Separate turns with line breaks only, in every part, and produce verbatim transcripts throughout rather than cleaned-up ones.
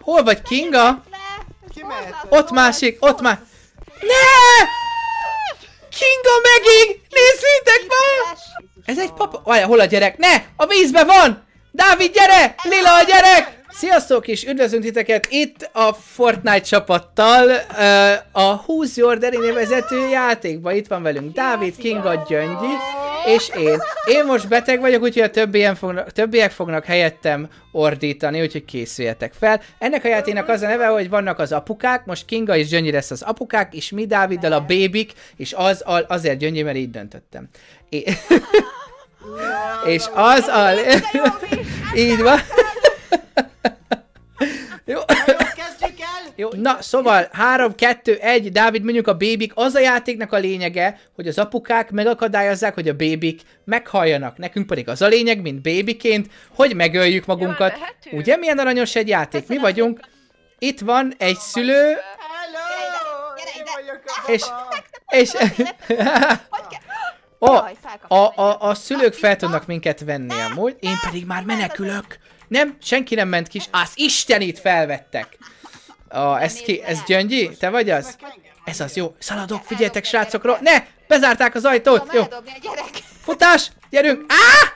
Hol vagy, Kinga?
Kimehet.
Ott másik, ott már. Ne! Kinga megint! Nézzétek már! Ez egy papa... Várjál, hol a gyerek? Ne! A vízbe van! Dávid, gyere! Lila, a gyerek! Sziasztok, és üdvözlünk titeket itt a Fortnite csapattal a Who's Your Daddy nevezetű játékban. Itt van velünk Dávid, Kinga, Gyöngyi és én. Én most beteg vagyok, úgyhogy a többiek fognak, többiek fognak helyettem ordítani, úgyhogy készüljetek fel. Ennek a játéknak az a neve, hogy vannak az apukák, most Kinga és Gyöngyi lesz az apukák, és mi Dáviddal a bébik, és az azért Gyöngyi, mert így döntöttem. É és az a... így van. Jó.
Kezdjük el!
Jó, na szóval három, kettő, egy, Dávid, mondjuk a bébik. Az a játéknak a lényege, hogy az apukák megakadályozzák, hogy a bébik meghalljanak. Nekünk pedig az a lényeg, mint bébiként, hogy megöljük magunkat.
Jó,
ugye milyen aranyos egy játék? Mi vagyunk. Itt van egy szülő,
Hello! Én vagyok a
és... és Ó, a, a, a szülők fel tudnak minket venni amúgy, én pedig már menekülök. Nem, senki nem ment ki, az Istenit felvettek. Ah, ez ki? Ez Gyöngyi? Te vagy az? Ez az, jó. Szaladok, figyeljetek, srácokról. Ne! Bezárták az ajtót! Jó. Futás! Gyerünk! Á!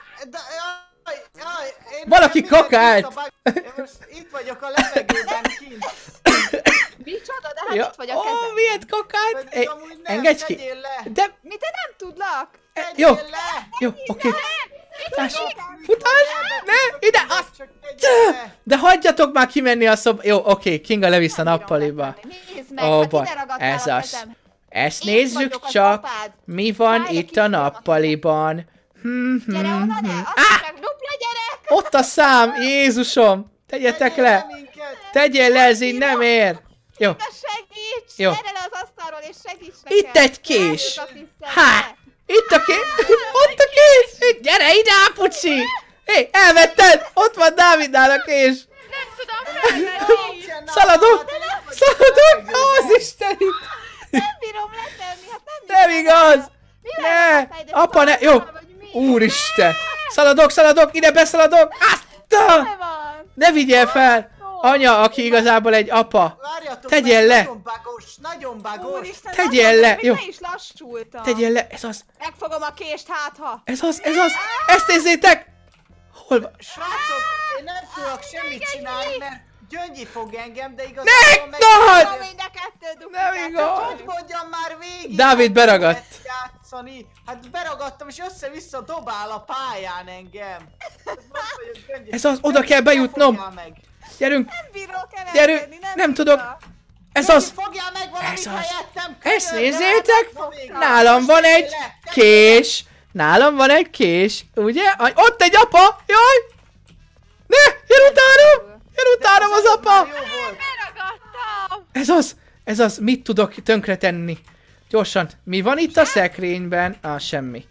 Valaki kakált!
Itt vagyok a levegőben kint.
Micsoda, de hát
Ja.
itt vagy a
Ó,
kezem.
miért kakált?
Pedig
Hey,
amúgy nem,
engedj ki!
tegyél le.
De...
Mi, te nem tudlak?
Jó,
Tegyél le.
jó, oké. Futás! Futás!
Futás!
Ne! Ide! Azt!
Csak tegyél le.
De hagyjatok már kimenni a szob... Jó, oké, Kinga levisz a nappaliba.
Nézd meg,
Ó,
hát
baj,
ide ragadtál
ez
a
az.
kezem.
Ezt
Én
nézzük
vagyok az
csak,
apád.
mi van
Fáj, de
itt a
kifogom a
nappaliban. Hm, hm,
Gyere oda,
hm.
ne!
Á!
Azt csak dupla gyerek!
Ott a szám, Jézusom! Tegyetek
Tegyél
le!
minket.
Tegyél le, ez így nem ér! Jó,
De segíts!
Jó.
Gyere le az asztalról és segíts nekem!
itt egy kés!
Rájuk a pisztolyt,
Há!
ne!
Itt a kés! Ott a kés! Itt, gyere ide, apucsi! Hé, elvetted! Ott van Dávidnál a kés!
Nem tudom felvenni!
Szaladok! Szaladok! Ó, az Istenit!
Nem bírom letenni, hát nem
Nem
bírom
igaz!
letenni. Mi
Ne!
van, te ide
Apa, ne! Jó!
szarvál, vagy mi?
Úristen! Szaladok, szaladok! Ide beszaladok! Azt!
Mi van?
Ne vigyél fel! Anya, aki igazából egy apa.
Várjatok,
Tegyél
mert
le.
Nagyon bagos, nagyon bagos.
Úristen,
Tegyél
nagyon,
le,
még
jó.
Ne is lassultam.
Tegyél le, ez az,
Megfogom a kést, hát ha.
ez az, ez az! Ezt nézzétek! Hol van?
Srácok, én nem tudok semmit csinálni, mert Gyöngyi fog engem, de
Ne!
igazából meg...
Nagy!
Tudom, mind a kettő duplikát.
Nem igaz!
Hogy mondjam már végig?
Dávid
Hát
beragadt.
nem lehet játszani. Hát beragadtam, és össze-vissza dobál a pályán engem. Ez most vagyok, Gyöngyi.
Ez az, oda kell
Ne
bejutnom!
fogjál meg.
Gyerünk!
Nem bírok
Gyerünk!
emelkedni, nem,
Nem
bírok.
tudok! Ez
Gyöngyi,
az!
fogjál meg valamit
Ez az.
helyettem!
Ezt
könyörgöm,
nézzétek!
megfogtam.
Nálam van egy
Tegyél le, tegyél le.
kés! Nálam van egy kés, ugye? Aj, ott egy apa! Jaj! Ne! Jön utánam! Jön utánam az apa!
Már jó volt.
Beragadtam.
Ez az! Ez az! Mit tudok tönkretenni? Gyorsan! Mi van itt a szekrényben? Ah, semmi.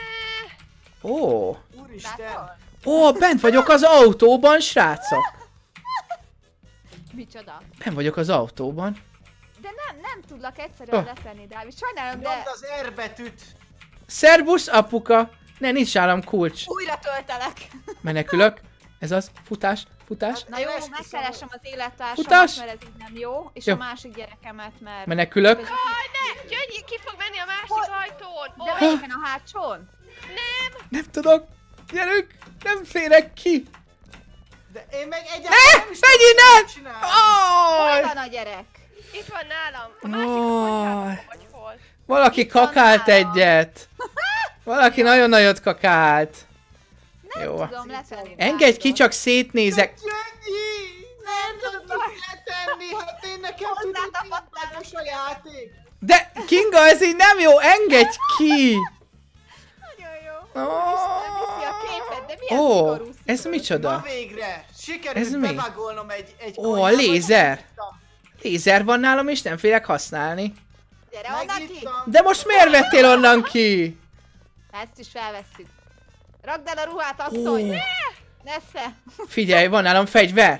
Ó!
Úristen!
Ó, bent vagyok az autóban, srácok!
Micsoda?
Bent vagyok az autóban.
De nem, nem tudlak egyszerűen
Oh.
letenni, Dávid. Sajnálom,
Nyomd
de
az R betűt!
Szerbusz, apuka! Ne, nincs nálam kulcs.
újra töltelek.
Menekülök. Ez az. Futás, futás.
Na jó,
Én esküszöm,
megkeresem az élettársamat,
Futás.
mert ez így nem jó, és
Jó.
a másik gyerekemet, mert...
Menekülök.
Között-
Ne! Gyöngyi, ki fog menni a másik
Hol?
ajtón!
De
Ott!
melyiken a hátsón?
Nem tudok. Gyerünk. Nem férek ki.
De én meg
Ne!
egyáltalán nem is
Menj
tudom,
innen!
mit csinálni.
Hol
Aj!
van a gyerek?
Itt van nálam! A másik a
Aj.
konyhában vagy hol?
Valaki
Itt van
kakált
nálam.
egyet. Valaki nagyon nagyot kakált.
Nem
Jó.
tudom letenni.
Engedj ki, csak szétnézek.
Gyöngyi! Nem tudjuk letenni, hát én nekem tudod,
Hozzátapadtál.
milyen bagos a játék.
De Kinga, ez így nem jó. Engedj ki.
Nagyon jó.
Ó.
Úristen, viszi a képet, de milyen
Ó,
szigorú
ez
szigorú.
micsoda?
Na végre! Sikerült
Ez mi?
bevagolnom egy, egy
Ó, a
konyhába,
lézer.
megnyitottam.
Lézer van nálam, és nem félek használni.
Gyere onnan ki!
Megnyitottam.
De most miért vettél onnan ki?
Ezt is felvesszük. Ragd el a ruhát, asszony!
Ó.
Nesze!
Figyelj, van nálam fegyver.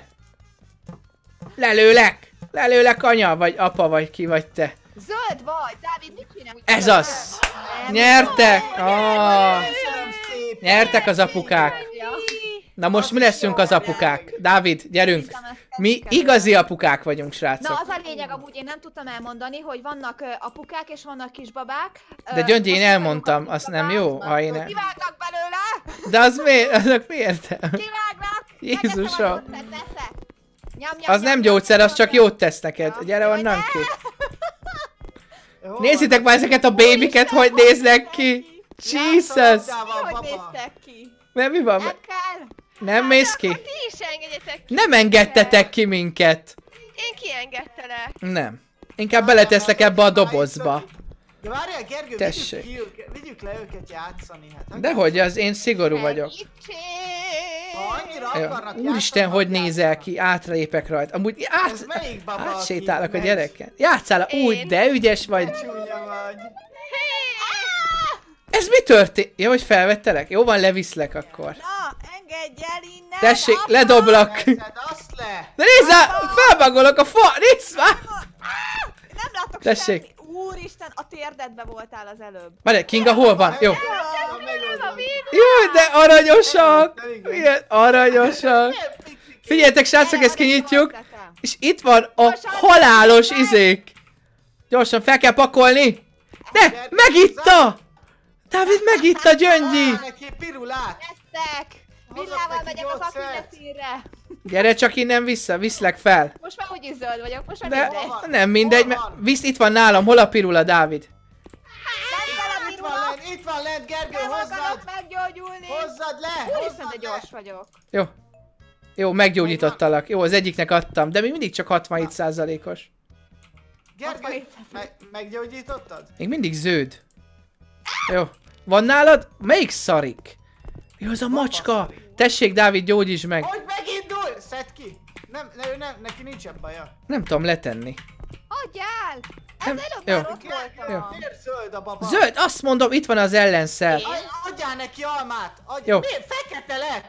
Lelőlek. Lelőlek, anya, vagy apa, vagy ki vagy te.
Zöld vagy! Dávid, mit csinál?
Ez az.
Nem.
Nyertek. Ah.
Köszönöm szépen.
Nyertek az apukák.
Ja.
Na most mi leszünk az apukák? Dávid, gyerünk.
Hiszem, ezt
Mi igazi apukák vagyunk, srácok.
Na, az a lényeg, amúgy én nem tudtam elmondani, hogy vannak ö, apukák és vannak kisbabák. Ö,
De Gyöngyi, én
most
elmondtam,
vagyunk a
azt nem
kisbabák.
jó, ha én el...
Kivágnak belőle!
De az miért? Azok miért?
Kivágnak!
Jézusom.
Megeszem a gyógyszert, nesze. Nyam, nyam,
Az
nyam,
nem
nyam,
gyógyszer,
nyam,
az csak
nyam.
jót tesz neked.
Ja.
Gyere
Jaj,
onnan
ne.
ki.
Hol
Nézzétek
vannak?
már ezeket a bébiket, hogy néznek ki. Jesus!
Játszol
Hogy
labdával, baba.
néztek ki?
Nem, mi van?
Nem kell!
Nem mész
Akkor
ki?
ti is engedjetek ki.
Nem engedtetek ki minket.
Én kiengedtelek.
Nem. Inkább beleteszlek ebbe a dobozba.
De várjál, Gergő,
Tessék.
vigyük, ki őket, vigyük le őket játszani. Hát,
Dehogy, az én szigorú vagyok.
ha annyira
Jó.
akarnak
Úristen,
játszani,
hogy
akkor
nézel
játszanak.
ki? Átrépek rajta. Amúgy át...
Ez melyik baba, aki
Átsétálok a
megy?
gyereken. Játszál, úgy,
Én.
de ügyes vagy.
Csúnya vagy.
Ez mi történt? Jó, hogy felvettelek? Jó van, leviszlek akkor.
Na, engedj el innen!
Tessék,
apa!
ledoblak.
Perced, azt le!
De nézd már, felbagolok a fa, nézd már!
Nem látok
Tessék.
semmi. Úristen, a térdedbe voltál az előbb.
Várj, Kinga hol van? Jó.
Ja, megoldom.
Jó, de aranyosak! Milyen aranyosak! Figyeljetek, srácok, ezt kinyitjuk. És itt van a halálos izék. Gyorsan fel kell pakolni. Ne, megitta! Dávid megitta, Gyöngyi!
Ah, neki pirulát!
Tesztek! Villával
neki
megyek az
gyógyszert.
Akileszínre.
Gyere csak innen vissza, viszlek fel.
Most már úgyis zöld vagyok, most már
De
mindegy.
van?
nem mindegy,
Hol
mert
van?
visz, itt van nálam, hol a pirula, Dávid?
Nem
Itt van lent, itt van lent, Gergő,
Nem
hozzad!
akarok meggyógyulni!
Hozzad le!
Úristen, de
Hozzad
gyors
le!
vagyok.
Jó. Jó, meggyógyítottalak. Jó, az egyiknek adtam, de még mindig csak hatvanhét százalékos.
Gergő, me meggyógyítottad?
Még mindig zöld. Jó. Van nálad? Melyik szarik? Jó, az a macska. Tessék, Dávid, gyógyítsd meg.
Hogy megindul? Szedd ki! Nem, ne, ő nem, neki nincsen baja.
Nem tudom letenni.
Hagyjál! Ez
Nem-
előbb
jó.
már ott voltam.
Miért zöld a baba?
Zöld, azt mondom, itt van az ellenszer.
Én?
Ad- Adjál neki almát! Adj...
Jó.
Miért fekete lett?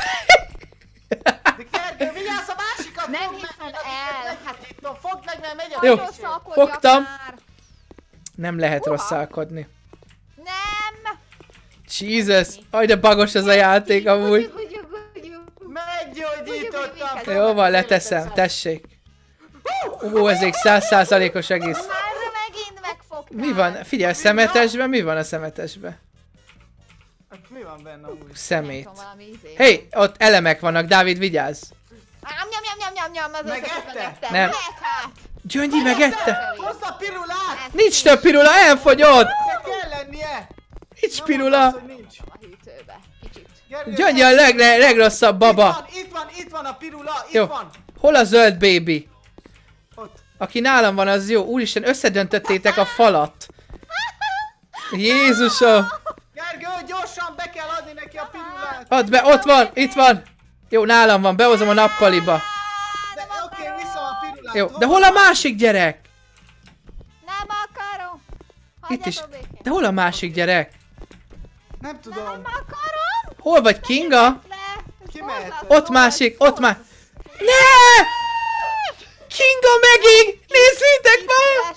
De Gergő, vigyázz a másikat!
Nem
fogd meg,
hiszem
mert
el,
addig
hát-
meggyógyítom. Fogd meg, mert megy a
Jó.
kicsi.
Rosszalkodjak
Fogtam.
már.
Nem lehet
Uha.
rosszalkodni.
Nem!
Jesus, aj de bagos ez a játék amúgy.
Gugyú, gugyú, gugyú.
Meggyógyítottam!
Jó,
Jó van, leteszem, tessék. Ú, ez egy száz százalékos egész.
Már megint megfogtál.
Mi van? Figyelj, a szemetesben mi van a szemetesben?
Hát mi van benne úgy?
Szemét.
Nem tudom, valami izé.
Hé, hey, ott elemek vannak, Dávid, vigyázz.
Nyam, nyam, nyam, nyam, nyam, az
Megette?
összeset megettem.
Nem.
Lehet hát.
Gyöngyi megette?
Hozd a pirulát!
Nincs több pirula, elfogyott!
De kell lennie!
Nincs
Nem
pirula.
mondd azt, hogy nincs.
A hűtőbe. Kicsit.
Gergő,
Gyöngyi a leg, legrosszabb baba.
Itt van, itt van, itt van a pirula, itt
Jó.
van!
Hol a zöld baby?
Ott.
Aki nálam van, az jó. Úristen, összedöntöttétek a falat. Jézusom!
Gergő, gyorsan be kell adni neki a pirulát!
Add be, ott van, itt van. Jó, nálam van, behozom a nappaliba.
De oké, okay, viszem a pirulát!
Jó, de hol a másik gyerek?
Nem akarom.
Itt is.
Hagyjatok békén.
De hol a másik gyerek?
Nem tudom.
Nem akarom.
Hol vagy, Kinga?
Le. Ez
Ki mehet?
hozzá-
Ott másik, ott már. Ne! Kinga megint! Nézzétek már!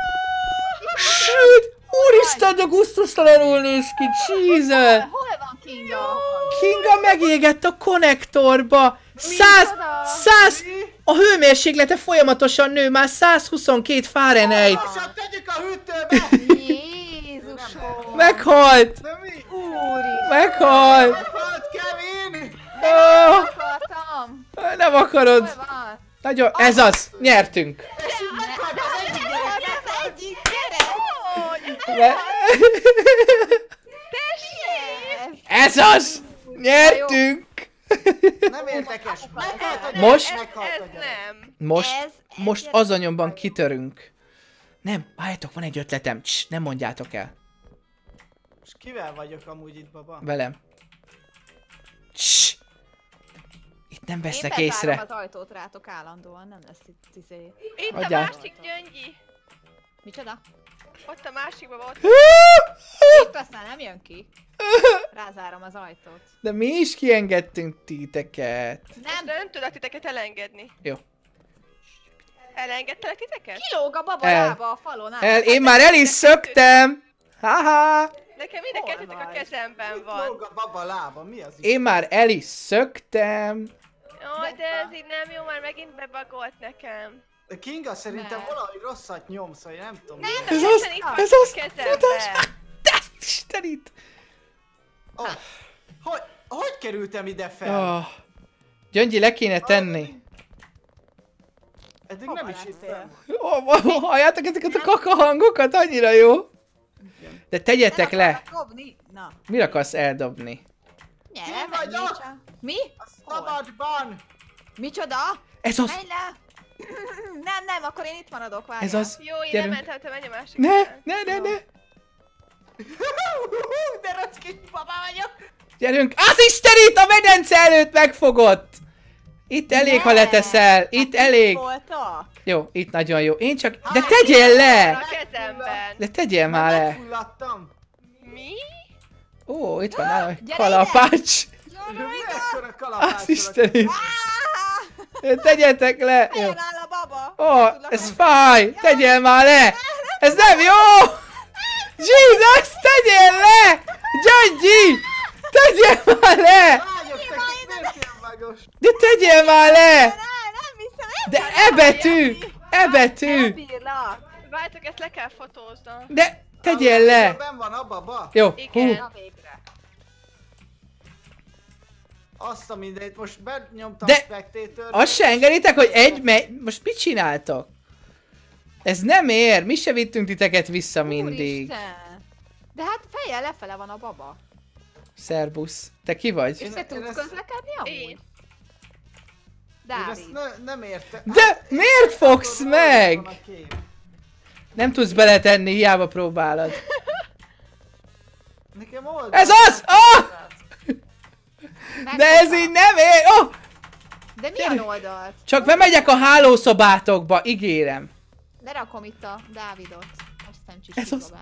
Sőt! Úristen, de gusztustalanul néz ki, Jesus!
Hol van Kinga?
Kinga megégett a konnektorba! Száz, száz, a hőmérséklete folyamatosan nő, már százhuszonkettő Fahrenheit.
Gyorsan tegyük a hűtőbe!
Jézusom.
Meghalt!
De mi?
Úristen.
Meghalt!
Meghalt Kevin!
Oh,
Akartam.
nem akarod!
Hol van?
Nagyon, ez az! Nyertünk!
Meghalt az egyik gyerek!
Az egyik gyerek.
Le- Ez az! Nyertünk!
Nem érdekes. Meghalt a gyerek!
Most?
Meghalt a
Ez
gyerek.
nem.
Most,
Ez
most
egyetlen-
azonyomban kitörünk. Nem, várjátok, van egy ötletem. Cs, nem mondjátok el.
Most kivel vagyok amúgy itt, baba?
Velem. Cs! Itt nem
Én
vesznek
bezárom
észre.
az ajtót rátok állandóan, nem lesz itt izé.
Itt a
Adjál.
másik Gyöngyi.
Micsoda?
Ott a másikban volt.
Itt aztán nem jön ki. Rázárom az ajtót.
De mi is kiengedtünk titeket.
Nem,
De nem tudok titeket elengedni.
Jó.
Elengedtelek titeket?
kilóg a baba
El.
lába a falon át.
El, én már el is szöktem! Haha!
Nekem mind a
Hol
kettőtök a
vagy?
kezemben
Itt
van.
lóg a baba lába, mi az?
Én már el is szöktem.
Jaj, de ez így nem jó, már megint bebagolt nekem.
De Kinga szerintem
Ne.
valahogy rosszat nyomsz, vagy nem tudom.
Nem,
mi.
Ez az,
Itt
ez
van
az,
kezemben.
futás! De Istenit!
Oh. Hogy, hogy kerültem ide fel?
Oh. Gyöngyi, le kéne tenni.
Eddig
Hova
nem is
lettél?
hittem.
Oh, oh, halljátok ezeket a kaka hangokat? Annyira jó. De tegyetek
Nem
le!
akarok dobni? Na,
Mit akarsz eldobni?
gyere,
Ki
menjél
vagyok?
csak. Mi?
A szabadban!
Micsoda?
Ez az!
Menj le! Nem, nem, akkor én itt maradok, várjál.
Ez az!
Jó, én
Gyerünk.
nem mentem, te menj a másik
Ne!
oldalra.
Ne, ne, ne!
De rossz kis baba vagyok!
Gyerünk! Az Istenit! A medence előtt megfogott! Itt elég, ha
Ne!
leteszel! Itt
Hát
elég!
voltak?
Jó, itt nagyon jó. Én csak... De tegyél le!
A kezemben.
De tegyél már le!
Megfulladtam!
Mi?
Ó, itt van nálam egy
Gyere
kalapács!
Mi ekkora kalapács
Az Istenit! Tegyetek le! Jó.
Helyen áll a baba!
Ó,
Tudlak
ez
nem-
fáj! Tegyél már le! Ez nem jó! Jesus, tegyél le! Gyöngyi! Tegyél már le!
Vágyok neked, miért ilyen magos?
De tegyél már le!
Ne, nem hiszem, nem
De e betű! E betű!
bírlak.
Várjátok, ezt le kell fotóznom.
De tegyél le!
Ben van a baba?
Jó,
Igen.
hú.
Na végre.
Azt a mindent, most benyomtam
De-
a spectator.
Azt se engeditek, hogy egy megy... Most mit csináltok? Ez nem ér, mi se vittünk titeket vissza mindig.
Úristen. De hát fejjel lefele van a baba.
Szerbusz. Te ki vagy?
Én-
És te
én
tudsz
ezt-
közlekedni amúgy?
Én.
Én
Dávid.
ezt ne, nem értem.
De miért fogsz
Akkor
meg?
van a kép.
Nem tudsz beletenni, hiába próbálod.
Nekem oldal.
Ez az! Ah! De ez így nem ér! Oh!
De milyen oldalt?
Csak bemegyek a hálószobátokba, ígérem.
Lerakom itt a Dávidot. Aztán
Ez
csisít
az.
babát.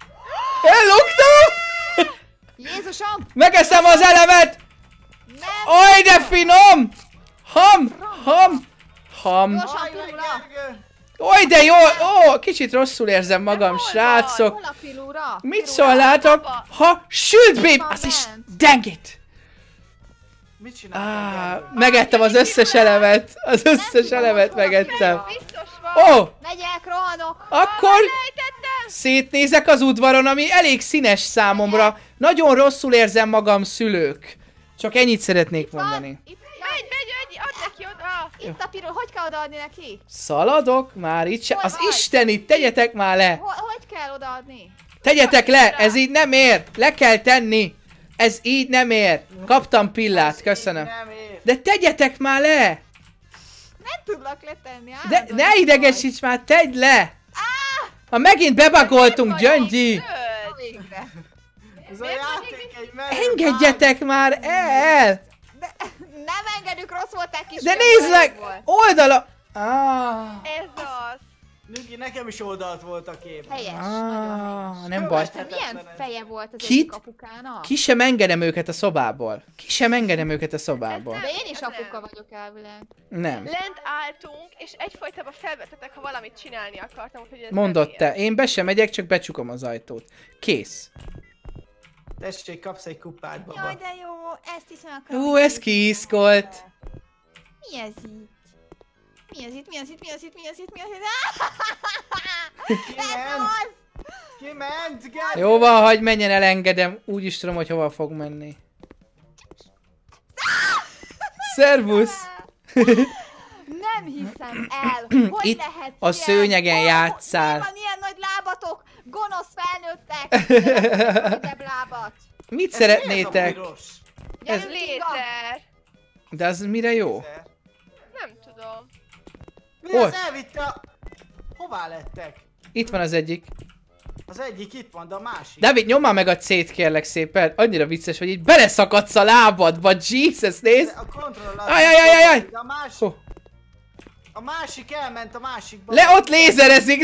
Elloptam!
Jézusom!
Megeszem az elemet!
Nem!
Oj, de finom! Ham! Ham! Ham!
Gyorsan,
Aj, meg
Pirula!
Gergő!
Oj, de jó! Ó, kicsit rosszul érzem magam,
hol
srácok.
Hol a Pirula?
Mit
Pirula?
szólnátok,
Baba.
ha sült babe!
Van
Az is...
bent.
Dang it!
Mit csináltál,
Ah,
Gergő?
megettem az összes elemet. Az összes
tudom,
elemet
hogy hol a
megettem.
Pirula.
Biztos van.
Ó!
Megyek, rohanok!
Akkor
Lejtettem.
szétnézek az udvaron, ami elég színes számomra. Nagyon rosszul érzem magam, szülők. Csak ennyit szeretnék
Van,
mondani.
Itt,
Megy, megy, megy, add neki oda.
itt a Pirula, hogy kell odaadni neki?
Szaladok már itt se.
Hol
Az
vagy?
Istenit, tegyetek már le!
Hol, hogy kell odaadni?
Tegyetek le! Ez így nem ér! Le kell tenni! Ez így nem ér! Kaptam pillát,
Ez
köszönöm.
így Nem ér.
De tegyetek már le!
Nem tudlak letenni,
De
állandóan
ne
itt
idegesíts már, tedd le! Ha megint bebagoltunk, Gyöngyi!
vagy. Na végre.
Ez a
Miért
játék egy merő
Engedjetek már el!
De nem engedjük, rossz volt egy kis
De
film,
nézd
elég
meg!
volt.
Oldala! Ah,
Ez az.
Nyugi, nekem is oldalt volt a kép.
Helyes, nagyon
ah,
helyes.
nem baj.
De milyen feje volt az
Kit?
egyik apukának?
Ki sem engedem őket a szobából. Ki sem engedem őket a szobából.
De én is
Ez
apuka
nem.
vagyok elvileg.
Nem.
Lent álltunk, és egyfolytában felvetetek, ha valamit csinálni akartam, úgyhogy ez
Mondott
nem
te. Én be sem megyek, csak becsukom az ajtót. Kész.
Tessék, kapsz egy kupát, baba.
Jaj, de jó, ezt is meg akarom.
Ú, ez kiiszkolt.
Mi ez itt? Mi ez itt, mi ez itt, mi ez itt, mi ez itt, mi ez itt? Ez
Kiment!
az!
Kiment, Gergő!
Jó van, hagyj menjen, elengedem. Úgy is tudom, hogy hova fog menni. Szervusz!
Nem hiszem el, hogy
Itt
lehet
a
ilyen?
szőnyegen
Ó,
játsszál.
miért van ilyen nagy lábatok? Gonosz felnőttek! Gyere, rövidebb lábat!
Mit
Ez mi ez a
szeretnétek?
piros?
Gyerünk, Kinga!
Lézer.
De az mire jó?
Nem tudom.
Mi
Hol?
az elvitte a... Hová lettek?
Itt van az egyik.
Az egyik itt van, de a másik.
David, nyomd már meg a C-t, kérlek szépen. Annyira vicces, hogy így beleszakadsz a lábadba. Jesus,
De
nézd!
a kontroll
Ajajajajaj!
De a másik...
Hó.
A másik elment a másikba.
Le, ott lézerezik!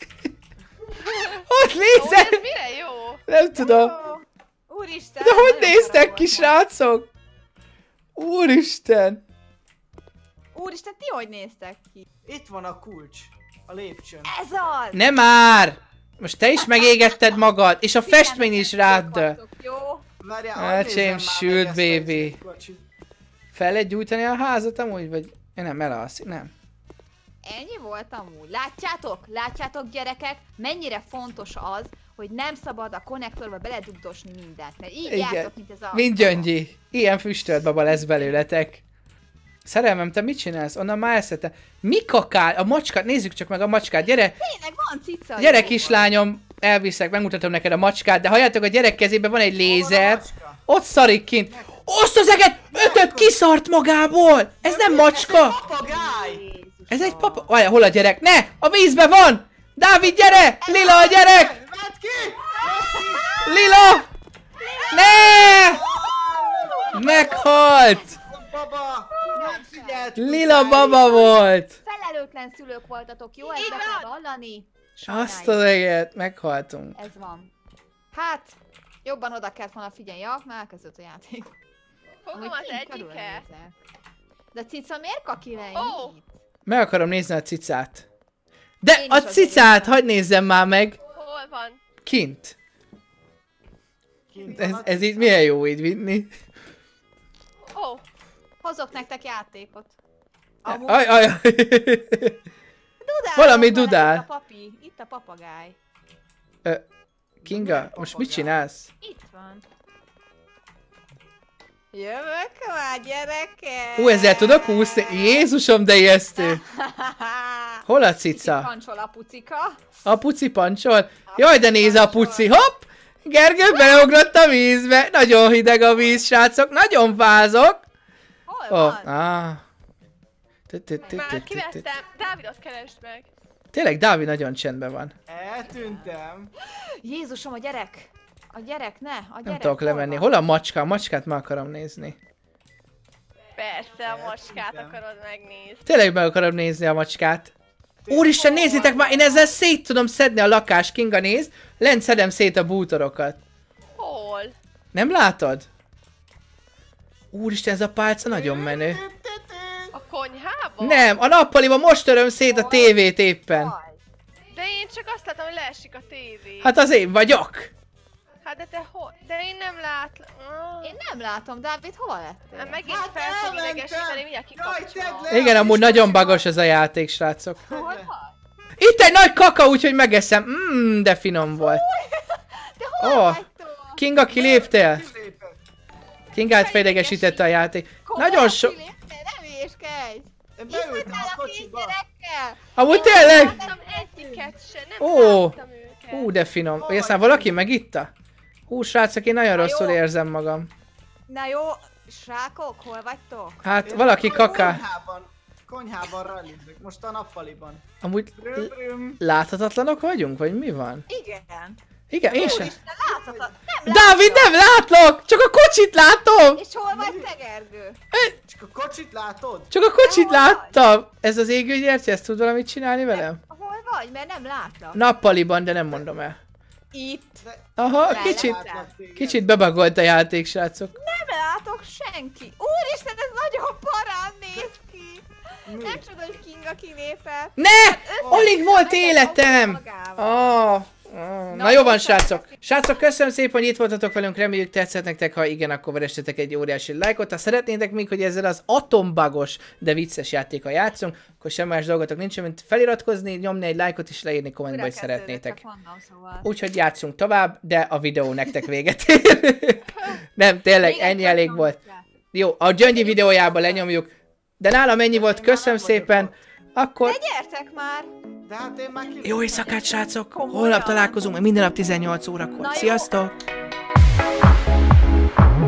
Ott
Ó,
lézer!
ez mire jó?
Nem tudom.
Ó, Úristen!
De hogy
nagyon
néztek
szarok
ki,
voltam.
srácok? Úristen!
Úristen, ti hogy néztek ki?
Itt van a kulcs. A lépcsőn.
Ez az!
Nem már! Most te is megégetted magad, és a festmény is rád dől.
Vagytok, jó?
Várjál,
Hát,
hadd nézzem
James,
már
sült
meg ezt a
baby.
kocsit.
Fel lehet gyújtani a házat amúgy, vagy... Ja, nem, elalszik, nem.
Ennyi volt amúgy. Látjátok? Látjátok gyerekek? Mennyire fontos az, hogy nem szabad a konnektorba beledugdosni mindent. Mert így
Igen.
jártok, mint ez a...
Mint Gyöngyi. Ilyen füstölt baba lesz belőletek. Szerelmem, te mit csinálsz? Onnan már eszete. Mi kakál? A macskát, nézzük csak meg a macskát, gyere!
Tényleg van cica.
Gyere
jó
kislányom, elviszek, megmutatom neked a macskát, de halljátok, a gyerek kezében van egy lézer. Ott szarik kint. Oszt az eget! Ötöt kiszart magából! Ez nem macska!
Papagáj!
Ez egy papa... Várjál, hol a gyerek? Ne! A vízbe van! Dávid, gyere! Lila a gyerek!
Vedd ki!
Lila! Ne! Meghalt!
Baba! Nem figyelt!
Lila baba volt!
Felelőtlen szülők voltatok, jó? Ezt
Így
be
van.
kell vallani.
Azt az eget, meghaltunk.
Ez van. Hát, jobban oda kellett volna figyelni. Ja, már elkezdődött a játék.
Fogom
Amúgy
az
kint
egyiket.
körülnézek. De cica miért kakilej?
Ó.
Mit?
Meg akarom nézni a cicát. De
Én
a
is azért
cicát,
nézem.
hagyd nézzem már meg!
Hol van?
Kint.
Kint
Ez,
van a
ez így
cica.
milyen jó így vinni.
Ó,
Hozok nektek játékot.
Amúgy-
Aj, aj, aj.
Dudál,
Valami
ott van,
dudál.
Itt a papi, itt a papagáj.
Ö, Kinga, most mit csinálsz?
Itt van. Jövök már, gyerekek!
Ú, ezzel tudok úszni? Jézusom, de ijesztő! Hol a cica?
Pancsol a pucika.
A puci pancsol? Jaj, de nézze a puci, hopp! Gergő beugrott a vízbe. Nagyon hideg a víz, srácok, nagyon fázok.
Hol
Ó,
van?
ah.
már kivettem. Dávidot keresd meg.
Tényleg, Dávid nagyon csendben van.
Eltűntem.
Jézusom, a gyerek! A gyerek, ne! A gyerek
Nem tudok lemenni.
van?
Hol a macska? A macskát meg akarom nézni.
Persze, a macskát
Eltűntem.
akarod megnézni.
Tényleg meg akarom nézni a macskát. Úristen, nézzétek már, én ezzel szét tudom szedni a lakást, Kinga, nézd. Lent szedem szét a bútorokat.
Hol?
Nem látod? Úristen, ez a pálca nagyon menő.
A konyhában?
Nem, a nappaliban most töröm szét a tévét éppen.
De én csak azt látom, hogy leesik a tévé.
Hát az én vagyok.
Hát de te hol? De én nem látlak. Ah.
Én nem látom, Dávid, hol lettél?
Hát megint
Hát
fel fog
elmentem.
idegesíteni, mindjárt
Jaj,
kikapcsolom.
tedd le!
Igen, amúgy nagyon bagos ez a játék, srácok.
Hol vagy?
Itt egy nagy kaka, úgyhogy megeszem. Mmm, de finom volt.
De hol
Ó,
vagytok?
Kinga, kiléptél?
Kilépett.
Kingát felidegesítette a játék. Nagyon sok...
Kiléptél, nem érskedj!
Én
Itt
beültem
voltál
a
a két
kocsiba.
gyerekkel!
Amúgy tényleg?
Nem láttam egyiket se, nem
Ó.
láttam őket.
Ú, de finom. Vagy aztán valaki megitta? Hú, srácok, én nagyon
Na
rosszul
jó.
érzem magam.
Na jó, srákok, hol vagytok?
Hát
Én
valaki
a
kakál.
Konyhában, konyhában rallizok, most a nappaliban.
Amúgy
Brüm, brüm.
láthatatlanok vagyunk, vagy mi van?
Igen.
Igen, én sem.
Úristen, láthatod? Nem
Dávid, nem látlak! Csak a kocsit látom!
És hol vagy te, Gergő?
Csak a kocsit látod?
Csak a kocsit
Hol vagy?
láttam! Ez az égő gyertya, ezt tud valamit csinálni velem?
Hol vagy? Mert nem látlak.
Nappaliban, de nem mondom el.
Itt.
Aha,
Nem
kicsit,
látlak
téged.
kicsit bebagolt a játék, srácok.
Nem látok senki. Úristen, ez nagyon parán néz ki.
Mi?
Nem csoda, hogy Kinga kilépett.
Ne! Alig volt
Össze-
életem!
magával.
Ah, ah. Na jó van, srácok! Srácok, köszönöm szépen, hogy itt voltatok velünk, reméljük tetszett nektek, ha igen, akkor veressetek egy óriási lájkot. Ha szeretnétek még, hogy ezzel az atombagos, de vicces játékkal játszunk, akkor semmi más dolgotok nincs, mint feliratkozni, nyomni egy lájkot és leírni kommentbe, hogy
Újra kezdődött,
szeretnétek.
csak mondom, szóval.
Úgyhogy játszunk tovább, de a videó nektek véget ér. Nem, tényleg,
Még egy
ennyi elég
percom
volt.
kell.
Jó, a Gyöngyi videójában lenyomjuk, de nálam ennyi volt, köszönöm szépen. Akkor...
De gyertek már!
De hát én már kiléptem.
Jó éjszakát, srácok!
Komolyan?
Holnap találkozunk, minden nap tizennyolc órakor.
Na jó.
Sziasztok!